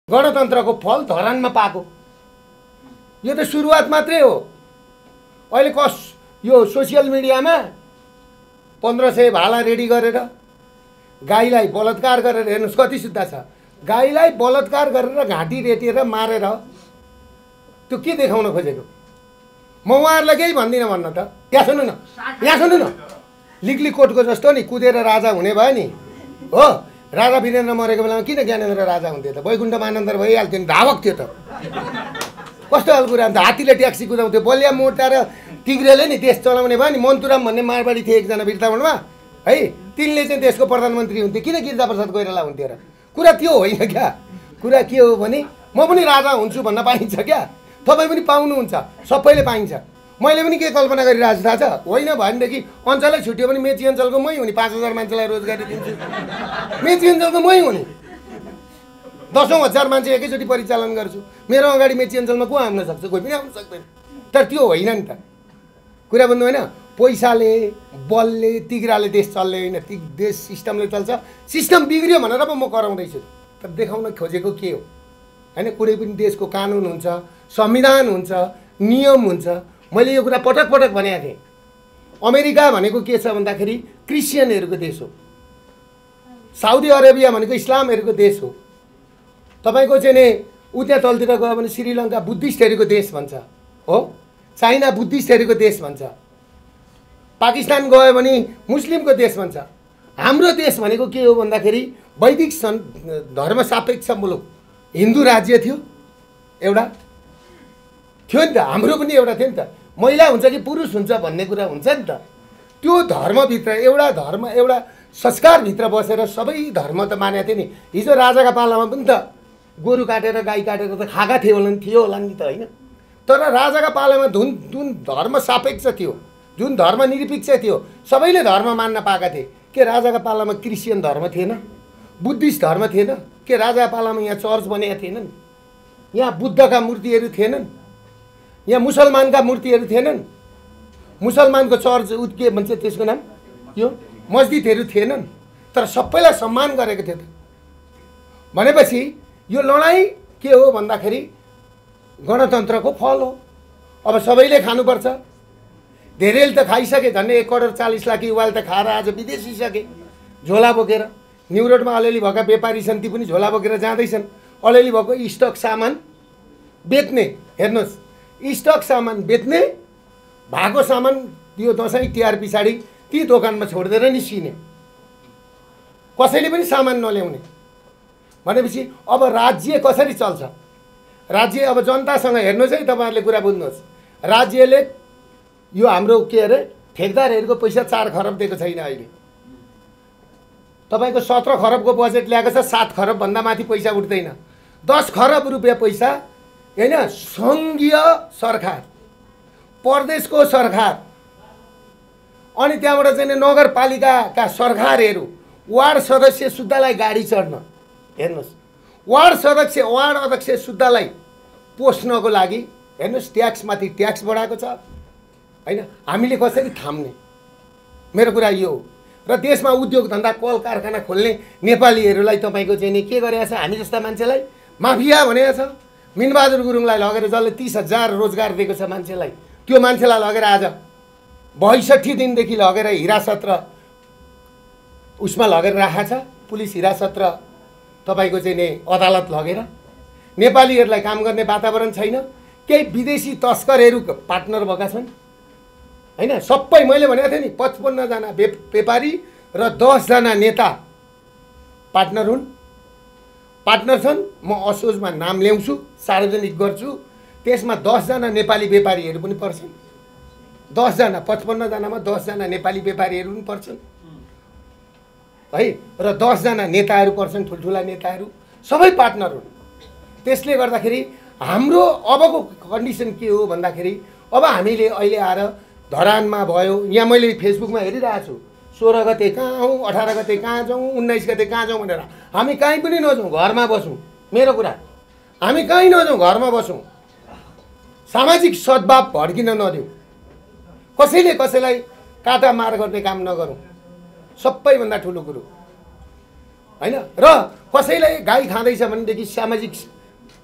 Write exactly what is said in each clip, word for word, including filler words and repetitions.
गणतन्त्रको फल धरानमा पाएको। यो त सुरुवात मात्रै हो। अहिले कस यो सोसियल मिडियामा पन्ध्र सय भाला रेडी गरेर गाईलाई बलात्कार गरेर हेर्नुहोस् कति सुत्ता छ। गाईलाई बलात्कार गरेर घाँटी रेटेर मारेर त्यो के देखाउन खोजेको? म उहाँहरूलाई केही भन्दिनँ भन्न त। यहाँ सुन्नु न, यहाँ सुन्नु न, लिगली कोटको जस्तो नि कुदेर राजा हुने भयो नि हो। राजा वीरेन्द्र मरेको बेलामा किन ज्ञानेन्द्र राजा हुन्थ्यो त? वैकुण्ठ मानन्दर भइहाल्थ्यो नि, धावक थियो त। कस्तो खालको कुरा? अन्त हात्तीले ट्याक्सी कुदाउँथ्यो। बलिया मोर्चा र तिग्रेले नि देश चलाउने भयो नि। मन्तुराम भन्ने मारवाडी थिए एकजना बिर्तावनमा है, तिनले चाहिँ देशको प्रधानमन्त्री हुन्थे। किन गिरिजाप्रसाद कोइराला हुन्थ्यो र? कुरा त्यो होइन क्या। कुरा के हो भने म पनि राजा हुन्छु भन्न पाइन्छ क्या। तपाईँ पनि पाउनुहुन्छ, सबैले पाइन्छ। मैले पनि के कल्पना गरिरहेको छु थाहा छ? होइन भनेदेखि अञ्चलै छुट्यो भने मेची अञ्चलको मै हुने, पाँच हजार मान्छेलाई रोजगारी दिन्छु। मेची अञ्चलको मै हुने, दसौँ हजार मान्छे एकैचोटि परिचालन गर्छु। मेरो अगाडि मेची अञ्चलमा को आउन सक्छ? कोही पनि आउन सक्दैन। तर त्यो होइन नि त कुरा भन्नु होइन। पैसाले बलले तिग्राले देश चल्ने होइन, ती देश सिस्टमले चल्छ। सिस्टम बिग्रियो भनेर पो म कराउँदैछु। तर देखाउन खोजेको के हो होइन? कुनै पनि देशको कानुन हुन्छ, संविधान हुन्छ, नियम हुन्छ। मैले यो कुरा पटक पटक भनेको थिएँ। अमेरिका भनेको के छ भन्दाखेरि क्रिस्चियनहरूको देश हो। साउदी अरेबिया भनेको इस्लामहरूको देश हो। तपाईँको चाहिँ नि उता तलतिर गयो भने श्रीलङ्का बुद्धिस्टहरूको देश भन्छ हो। चाइना बुद्धिस्टहरूको देश भन्छ। पाकिस्तान गयो भने मुस्लिमको देश भन्छ। हाम्रो देश भनेको के हो भन्दाखेरि वैदिक सन् धर्म सापेक्ष मुलुक हिन्दू राज्य थियो एउटा थियो नि त। हाम्रो पनि एउटा थियो नि त। महिला हुन्छ कि पुरुष हुन्छ भन्ने कुरा हुन्छ नि त। त्यो धर्मभित्र एउटा धर्म एउटा संस्कारभित्र बसेर सबै धर्म त मानेको थियो नि। हिजो राजाका पालामा पनि त गोरु काटेर गाई काटेर त खाएका थियो होला नि, थियो होला नि त होइन। तर राजाका पालामा जुन जुन धर्म सापेक्ष थियो, जुन धर्म निरपेक्ष थियो, सबैले धर्म मान्न पाएका थिए। के राजाका पालामा क्रिस्चियन धर्म थिएन? बुद्धिस्ट धर्म थिएन? के राजाका पालामा यहाँ चर्च बनेका थिएनन्? यहाँ बुद्धका मूर्तिहरू थिएनन्? यहाँ मुसलमानका मूर्तिहरू थिएनन्? मुसलमानको चर्च उत के भन्छ त्यसको नाम, यो मस्जिदहरू थिएनन्? तर सबैलाई सम्मान गरेको थियो त। भनेपछि यो लडाइँ के हो भन्दाखेरि गणतन्त्रको फल हो। अब सबैले खानुपर्छ। धेरैले त खाइसके, झन्डै एक करोड चालिस लाख युवाले त खाएर आज विदेशी सके झोला बोकेर। न्यु रोडमा अलिअलि भएका व्यापारी छन्, ती पनि झोला बोकेर जाँदैछन्। अलिअलि भएको स्टक सामान बेच्ने, हेर्नुहोस् स्टक सामान बेच्ने, भएको सामान यो दसैँ तिहार पछाडि ती दोकानमा छोडिदिएर निस्किने, कसैले पनि सामान नल्याउने। भनेपछि अब राज्य कसरी चल्छ? राज्य अब जनतासँग हेर्नुहोस् है, तपाईँहरूले कुरा बुझ्नुहोस्। राज्यले यो हाम्रो के अरे ठेकदारहरूको पैसा चार खरब दिएको छैन अहिले। तपाईँको सत्र खरबको बजेट ल्याएको छ, सात खरबभन्दा माथि पैसा उठ्दैन। दस खरब रुपियाँ पैसा होइन सङ्घीय सरकार, प्रदेशको सरकार, अनि त्यहाँबाट चाहिँ नगरपालिकाका सरकारहरू, वार्ड सदस्य सुद्धालाई गाडी चढ्न, हेर्नुहोस् वार्ड सदस्य वार्ड अध्यक्ष सुद्धालाई पोस्नको लागि हेर्नुहोस् ट्याक्समाथि ट्याक्स बढाएको छ होइन। हामीले कसरी थाम्ने? मेरो कुरा यो हो। र देशमा उद्योग धन्दा कल कारखाना खोल्ने नेपालीहरूलाई तपाईँको चाहिँ नि के गरेको छ? हामी जस्ता मान्छेलाई माफिया भनेको छ। मिनबहादुर गुरुङलाई लगेर जसले तिस हजार रोजगार दिएको छ मान्छेलाई, त्यो मान्छेलाई लगेर आज बैसठी दिनदेखि लगेर हिरासत र उसमा लगेर राखेको छ, पुलिस हिरासत र तपाईँको चाहिँ नि अदालत लगेर। नेपालीहरूलाई काम गर्ने वातावरण छैन। केही विदेशी तस्करहरू पार्टनर भएका छन् होइन। सबै मैले भनेको थिएँ नि पचपन्नजना व्यापारी र दसजना नेता पार्टनर हुन्, पार्टनर छन्। म असोजमा नाम ल्याउँछु, सार्वजनिक गर्छु। त्यसमा दसजना नेपाली व्यापारीहरू पनि पर्छन्। दसजना पचपन्नजनामा दसजना नेपाली व्यापारीहरू पनि पर्छन् है। र दसजना नेताहरू पर्छन्, ठुल्ठुला नेताहरू, सबै पार्टनर हुन्। त्यसले गर्दाखेरि हाम्रो अबको कन्डिसन के हो भन्दाखेरि अब हामीले अहिले आएर धरानमा भयो, यहाँ मैले फेसबुकमा हेरिरहेको छु, सोह्र गते कहाँ आउँ, अठार गते कहाँ जाउँ, उन्नाइस गते कहाँ जाउँ भनेर। हामी कहीँ पनि नजाउँ, घरमा बसौँ। मेरो कुरा, हामी कहीँ नजाउँ, घरमा बसौँ। सामाजिक सद्भाव भड्किन नदिउँ। कसैले कसैलाई काटा मार गर्ने काम नगरौँ, सबैभन्दा ठुलो कुरो होइन। र कसैलाई गाई खाँदैछ भनेदेखि सामाजिक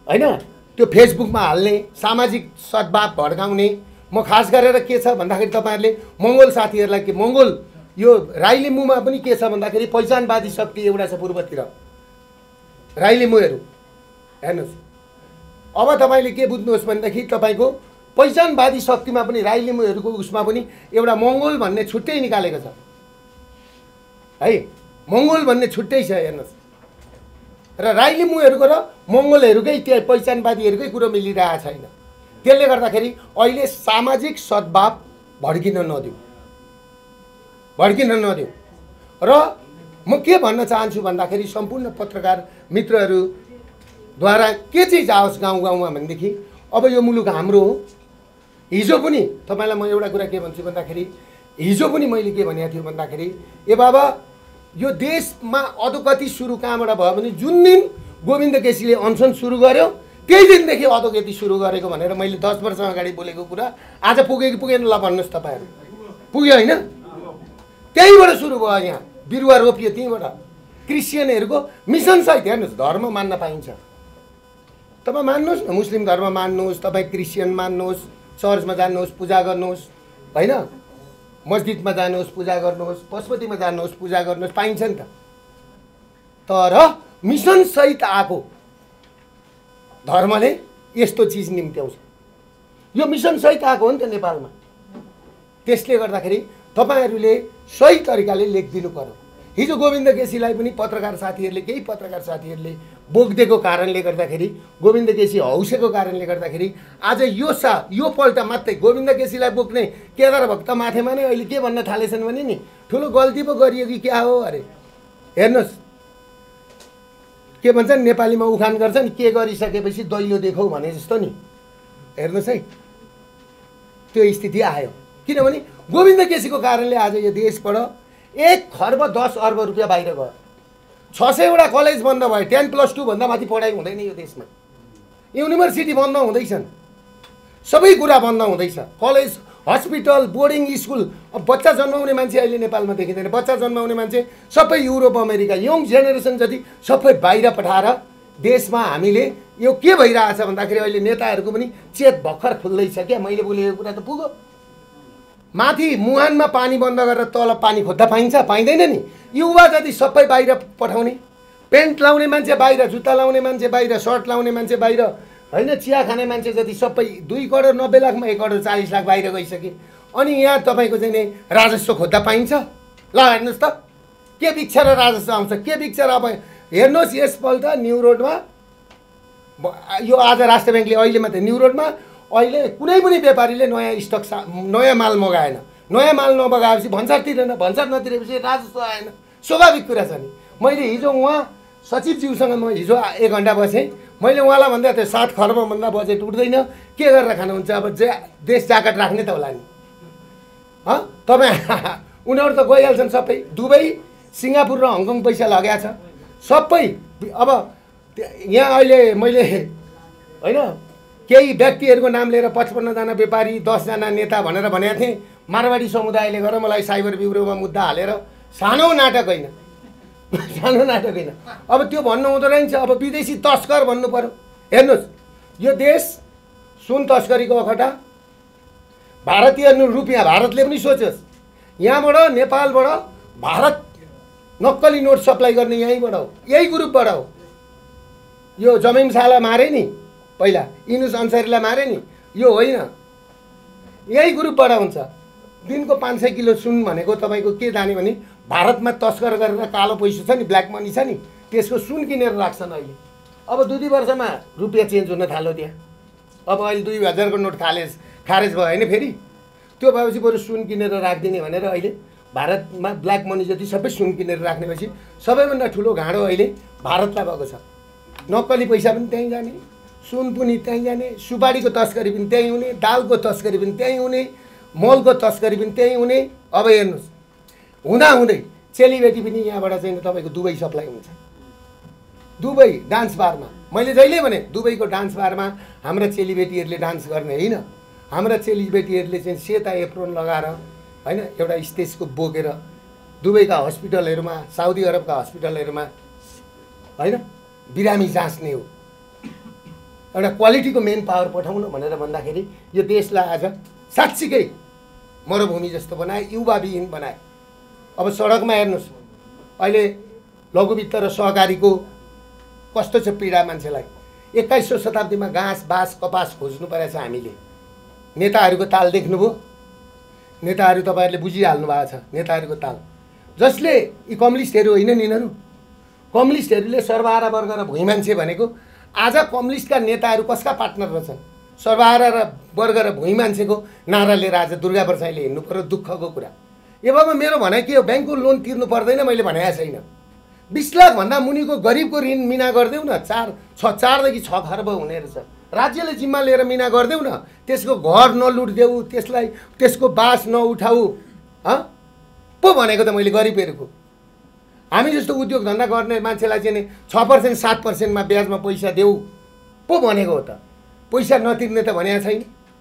होइन त्यो फेसबुकमा हाल्ने, सामाजिक सद्भाव भड्काउने। म खास गरेर के छ भन्दाखेरि तपाईँहरूले मङ्गोल साथीहरूलाई के मङ्गोल यो राई लिम्बूमा पनि के छ भन्दाखेरि पहिचानवादी शक्ति एउटा छ पूर्वतिर राई लिम्बूहरू हेर्नुहोस्। अब तपाईँले के बुझ्नुहोस् भनेदेखि तपाईँको पहिचानवादी शक्तिमा पनि राई लिम्बूहरूको उसमा पनि एउटा मङ्गोल भन्ने छुट्टै निकालेको छ है, मङ्गोल भन्ने छुट्टै छ हेर्नुहोस्। र राई लिम्बूहरूको र मङ्गोलहरूकै त्यो पहिचानवादीहरूकै कुरो मिलिरहेको छैन। त्यसले गर्दाखेरि अहिले सामाजिक सद्भाव भड्किन नदिउँ भड्किन नदिउँ। र म के भन्न चाहन्छु भन्दाखेरि सम्पूर्ण पत्रकार मित्रहरूद्वारा के चाहिँ जाओस् गाउँ गाउँमा भनेदेखि अब यो मुलुक हाम्रो हो। हिजो पनि तपाईँलाई म एउटा कुरा के भन्छु भन्दाखेरि हिजो पनि मैले के भनेको थियो भन्दाखेरि ए बाबा यो देशमा अधोगति सुरु कहाँबाट भयो भने जुन दिन गोविन्द केसीले अनसन सुरु गर्यो त्यही दिनदेखि अधोगति सुरु गरेको भनेर मैले दस वर्ष अगाडि बोलेको कुरा आज पुगे कि पुगेन ल भन्नुहोस् तपाईँहरू। पुग्यो होइन? त्यहीँबाट सुरु भयो। यहाँ बिरुवा रोपियो त्यहीँबाट। क्रिस्चियनहरूको मिसनसहित हेर्नुहोस् धर्म मान्न पाइन्छ। तपाईँ मान्नुहोस् न, मुस्लिम धर्म मान्नुहोस्, तपाईँ क्रिस्चियन मान्नुहोस्, चर्चमा जानुहोस् पूजा गर्नुहोस् होइन, मस्जिदमा जानुहोस् पूजा गर्नुहोस्, पशुपतिमा जानुहोस् पूजा गर्नुहोस्, पाइन्छ नि त। तर मिसनसहित आएको धर्मले यस्तो चिज निम्त्याउँछ। यो मिसनसहित आएको हो नि त नेपालमा। त्यसले गर्दाखेरि तपाईँहरूले सही तरिकाले लेखिदिनु पर्यो। हिजो गोविन्द केसीलाई पनि पत्रकार साथीहरूले केही पत्रकार साथीहरूले बोकिदिएको कारणले गर्दाखेरि, गोविन्द केसी हौसेको कारणले गर्दाखेरि आज यो सा यो पल्ट मात्रै गोविन्द केसीलाई बोक्ने केदार भक्त माथेमा नै अहिले के भन्न थालेछन् भने नि ठुलो गल्ती पो गरियो कि क्या हो अरे। हेर्नुहोस् के भन्छन् नेपालीमा उखान गर्छन् के गरिसकेपछि दैलो देखौ भने जस्तो नि। हेर्नुहोस् है त्यो स्थिति आयो। किनभने गोविन्द केसीको कारणले आज यो देशबाट एक खर्ब दस अर्ब रुपियाँ बाहिर गयो। छ सयवटा कलेज बन्द भयो। टेन प्लस टू भन्दा माथि पढाइ हुँदैन यो देशमा। युनिभर्सिटी बन्द हुँदैछन्, सबै कुरा बन्द हुँदैछ। College, hospital, boarding school. अब बच्चा जन्माउने मान्छे अहिले नेपालमा देखिँदैन। बच्चा जन्माउने मान्छे सबै युरोप अमेरिका, यङ जेनेरेसन जति सबै बाहिर पठाएर देशमा हामीले यो के भइरहेछ भन्दाखेरि अहिले नेताहरूको पनि चेत भर्खर खुल्दैछ क्या। मैले बोलेको कुरा त पुग्यो। माथि मुहानमा पानी बन्द गरेर तल पानी खोज्दा पाइन्छ? पाइँदैन नि। युवा जति सबै बाहिर पठाउने, पेन्ट लाउने मान्छे बाहिर, जुत्ता लाउने मान्छे बाहिर, सर्ट लाउने मान्छे बाहिर होइन, चिया खाने मान्छे जति सबै दुई करोड नब्बे लाखमा एक करोड चालिस लाख बाहिर गइसके। अनि यहाँ तपाईँको चाहिँ नि राजस्व खोज्दा पाइन्छ? ल हेर्नुहोस् त के बिक्छ र राजस्व आउँछ के बिक्छ र। अब हेर्नुहोस् यसपल्ट न्यु रोडमा यो आज राष्ट्र ब्याङ्कले अहिले मात्रै न्यु रोडमा अहिले कुनै पनि व्यापारीले नयाँ स्टक नयाँ माल मगाएन। नयाँ माल नमगाएपछि भन्सार तिरेन, भन्सार नतिरेपछि राजस्व आएन। स्वाभाविक कुरा छ नि। मैले हिजो उहाँ सचिवज्यूसँग म हिजो एक घन्टा बसेँ। मैले उहाँलाई भन्दा त्यो सात खर्बभन्दा बजेट उठ्दैन, के गरेर खानुहुन्छ? अब जे देश जाकट राख्ने त होला नि। हँ तपाईँ उनीहरू त गइहाल्छन् सबै। दुबई, सिङ्गापुर र हङकङ पैसा लगाएको छ सबै। अब यहाँ अहिले मैले होइन केही व्यक्तिहरूको नाम लिएर पचपन्नजना व्यापारी, दसजना नेता भनेर भनेको थिएँ। मारवाडी समुदायले गरेर मलाई साइबर ब्युरोमा मुद्दा हालेर सानो नाटक होइन, सानो नाटक होइन। अब त्यो भन्नु हुँदो रहेछ। अब विदेशी तस्कर भन्नु पर्यो। हेर्नुहोस् यो देश सुन तस्करीको अखटा, भारतीय रुपियाँ भारतले पनि सोचोस्। यहाँबाट नेपालबाट भारत नक्कली नोट सप्लाई गर्ने यहीँबाट हो, यही ग्रुपबाट हो। यो जमिमसाला मारे नि पहिला, इनुस अन्सारीलाई मारे नि, यो होइन, यही ग्रुपबाट हुन्छ। दिनको पाँच सय किलो सुन भनेको तपाईँको के जाने भने भारतमा तस्कर गरेर कालो पैसा छ नि, ब्ल्याक मनी छ नि, त्यसको सुन किनेर राख्छन् अहिले। अब दुई दुई वर्षमा रुपियाँ चेन्ज हुन थाल्यो त्यहाँ। अब अहिले दुई हजारको नोट खालेज खारेज भयो होइन फेरि। त्यो भएपछि बरु सुन किनेर राखिदिने भनेर अहिले भारतमा ब्ल्याक मनी जति सबै सुन किनेर राख्ने भएपछि सबैभन्दा ठुलो घाँडो अहिले भारतलाई भएको छ। नक्कली पैसा पनि त्यहीँ जाने, सुन पनि त्यहीँ जाने, सुपारीको तस्करी पनि त्यहीँ हुने, दालको तस्करी पनि त्यहीँ हुने, मलको तस्करी पनि त्यहीँ हुने। अब हेर्नुहोस् हुँदाहुँदै चेलीबेटी पनि यहाँबाट चाहिँ तपाईँको दुबई सप्लाई हुन्छ। दुबई डान्स बारमा मैले जहिले भने दुबईको डान्स बारमा हाम्रा चेलीबेटीहरूले डान्स गर्ने होइन, हाम्रा चेलीबेटीहरूले चाहिँ सेता एप्रोन लगाएर होइन एउटा स्टेजको बोकेर दुबईका हस्पिटलहरूमा, साउदी अरबका हस्पिटलहरूमा होइन बिरामी जाँच्ने हो। एउटा क्वालिटीको मेन पावर पठाउन भनेर भन्दाखेरि यो देशलाई आज साँच्चीकै मरुभूमि जस्तो बनाए, युवाविहीन बनाए। अब सडकमा हेर्नुहोस्, अहिले लघुवित्त र सहकारीको कस्तो छ पीडा मान्छेलाई। एक्काइसौँ शताब्दीमा घाँस बाँस कपास खोज्नु परेछ हामीले। नेताहरूको ताल देख्नुभयो? नेताहरू तपाईँहरूले बुझिहाल्नु भएको छ नेताहरूको ताल। जसले यी कम्युनिस्टहरू होइन नि, यिनीहरू कम्युनिस्टहरूले सर्वहारा वर्ग र भुइँ मान्छे भनेको आज कम्युनिस्टका नेताहरू कसका पार्टनर रहेछन्? सर्वहारा र वर्ग र भुइँ मान्छेको नारा लिएर आज दुर्गा प्रसाईले हिँड्नु पर्यो। दुःखको कुरा। ए बाबा, मेरो भनाइ के हो? ब्याङ्कको लोन तिर्नु पर्दैन मैले भनेको छैन। बिस लाखभन्दा मुनिको गरिबको ऋण मिना गरिदेऊ न। चार छ चारदेखि छ खर्ब हुने रहेछ। राज्यले जिम्मा लिएर मिना गरिदेऊ न। त्यसको घर नलुट्देऊ, त्यसलाई त्यसको बास नउठाऊ। हँ पो भनेको त मैले गरिबहरूको। हामी जस्तो उद्योग धन्दा गर्ने मान्छेलाई चाहिँ छ पर्सेन्ट सात पर्सेन्टमा ब्याजमा पैसा देऊ पो भनेको हो त। पैसा नतिर्ने त भनेको छैन।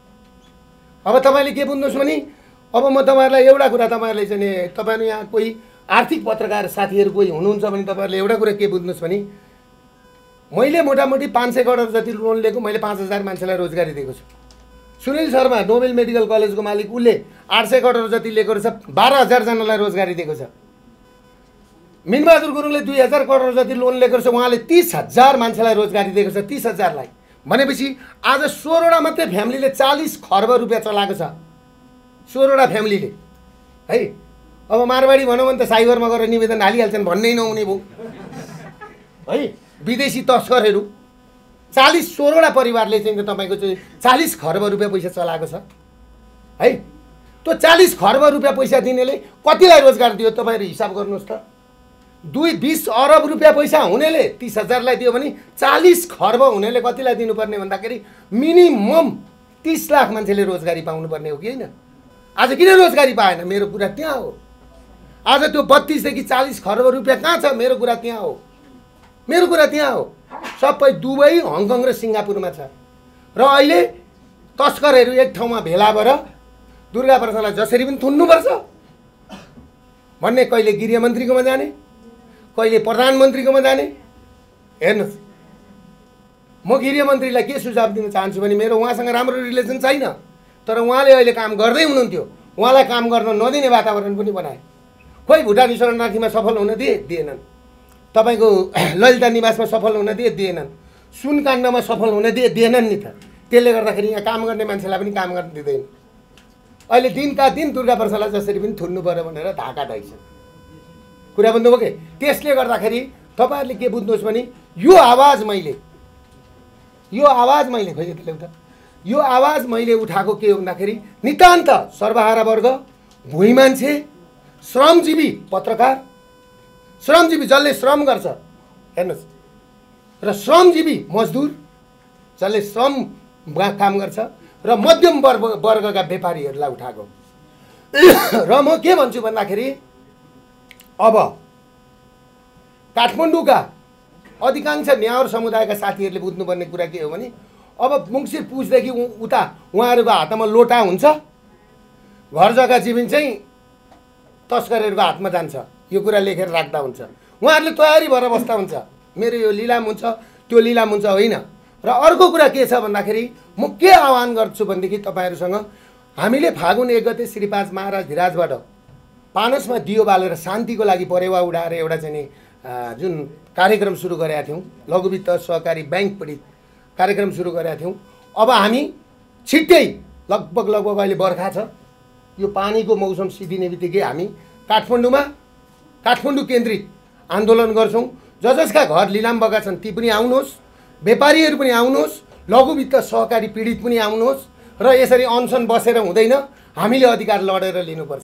अब तपाईँले के बुझ्नुहोस् भने, अब म तपाईँहरूलाई एउटा कुरा तपाईँहरूले चाहिँ तपाईँहरू यहाँ कोही आर्थिक पत्रकार साथीहरू कोही हुनुहुन्छ भने तपाईँहरूले एउटा कुरा के बुझ्नुहोस् भने, मैले मोटामोटी पाँच सय करोड जति लोन लिएको, मैले पाँच हजार मान्छेलाई रोजगारी दिएको छु। सुनिल शर्मा नोबेल मेडिकल कलेजको मालिक, उसले आठ सय करोड जति लिएको रहेछ, बाह्र हजारजनालाई रोजगारी दिएको छ। मिनबहादुर गुरुङले दुई हजार करोड जति लोन लिएको रहेछ, उहाँले तिस हजार मान्छेलाई रोजगारी दिएको छ। तिस हजारलाई भनेपछि आज सोह्रवटा मात्रै फ्यामिलीले चालिस खर्ब रुपियाँ चलाएको छ। सोह्रवटा फ्यामिलीले है। अब मारवाडी भनौँ भने त साइबरमा गएर निवेदन हालिहाल्छन्, भन्नै नहुने भयो है। विदेशी तस्करहरू चालिस सोह्रवटा परिवारले चाहिँ तपाईँको चाहिँ चालिस खर्ब रुपियाँ पैसा चलाएको छ है। त्यो चालिस खर्ब रुपियाँ पैसा दिनेले कतिलाई रोजगार दियो तपाईँहरू हिसाब गर्नुहोस् त। दुई बिस अरब रुपियाँ पैसा हुनेले तिस हजारलाई दियो भने चालिस खर्ब हुनेले कतिलाई दिनुपर्ने भन्दाखेरि मिनिमम तिस लाख मान्छेले रोजगारी पाउनुपर्ने हो कि होइन? आज किन रोजगारी पाएन? मेरो कुरा त्यहाँ हो। आज त्यो बत्तिसदेखि चालिस खर्ब रुपियाँ कहाँ छ? मेरो कुरा त्यहाँ हो। मेरो कुरा त्यहाँ हो। सबै दुबई, हङकङ र सिङ्गापुरमा छ। र अहिले तस्करहरू एक ठाउँमा भेला भएर दुर्गा प्रसादलाई जसरी पनि थुन्नुपर्छ भन्ने, कहिले गृहमन्त्रीकोमा जाने, कहिले प्रधानमन्त्रीकोमा जाने। हेर्नुहोस्, म गृहमन्त्रीलाई के सुझाव दिन चाहन्छु भने, मेरो उहाँसँग राम्रो रिलेसन छैन, तर उहाँले अहिले काम गर्दै हुनुहुन्थ्यो। उहाँलाई काम गर्न नदिने वातावरण पनि बनाए। खोइ भुटानी शरणार्थीमा सफल हुन दिए दिएनन्, तपाईँको ललिता निवासमा सफल हुन दिए दिएनन्, सुनकाण्डमा सफल हुन दिए दिएनन् नि त। त्यसले गर्दाखेरि यहाँ काम गर्ने मान्छेलाई पनि काम गर्न दिँदैन। अहिले दिनका दिन दुर्गा प्रसादलाई जसरी पनि थुन्नु पऱ्यो भनेर धाका दैछ। कुरा बुझ्नुभयो कि? त्यसले गर्दाखेरि तपाईँहरूले के बुझ्नुहोस् भने, यो आवाज मैले यो आवाज मैले खोइ त्यसले उठा यो आवाज मैले उठाएको के हो भन्दाखेरि, नितान्त सर्वहारा वर्ग, भुइँ मान्छे, श्रमजीवी पत्रकार, श्रमजीवी जसले श्रम गर्छ हेर्नुहोस्, र श्रमजीवी मजदुर जसले श्रम काम गर्छ, र मध्यम वर्ग वर्गका व्यापारीहरूलाई उठाएको। र म के भन्छु भन्दाखेरि, अब काठमाडौँका अधिकांश न्यावर समुदायका साथीहरूले बुझ्नुपर्ने कुरा के हो भने, अब मुङ्सिर पुजदेखि उता उहाँहरूको हातमा लोटा हुन्छ, घर जग्गा जीवन चाहिँ तस्करहरूको हातमा जान्छ। यो कुरा लेखेर राख्दा हुन्छ। उहाँहरूले तयारी भएर बस्दा हुन्छ, मेरो यो लिलाम हुन्छ, त्यो लिलाम हुन्छ, होइन। र अर्को कुरा के छ भन्दाखेरि, म के आह्वान गर्छु भनेदेखि तपाईँहरूसँग, हामीले फागुन एक गते श्री पाँच महाराज धिराजबाट पानसमा दियो बालेर शान्तिको लागि परेवा उडाएर एउटा चाहिँ जुन कार्यक्रम सुरु गरेका थियौँ, लघुवित्त सहकारी ब्याङ्क पीडित कार्यक्रम सुरु गरेका थियौँ। अब हामी छिट्टै लगभग लगभग अहिले बर्खा छ, यो पानीको मौसम सिद्धिने बित्तिकै हामी काठमाडौँमा काठमाडौँ केन्द्रित आन्दोलन गर्छौँ। ज जसका घर लिलाम बगा छन् ती पनि आउनुहोस्, व्यापारीहरू पनि आउनुहोस्, लघुवित्त सहकारी पीडित पनि आउनुहोस्। र यसरी अनसन बसेर हुँदैन, हामीले अधिकार लडेर लिनुपर्छ।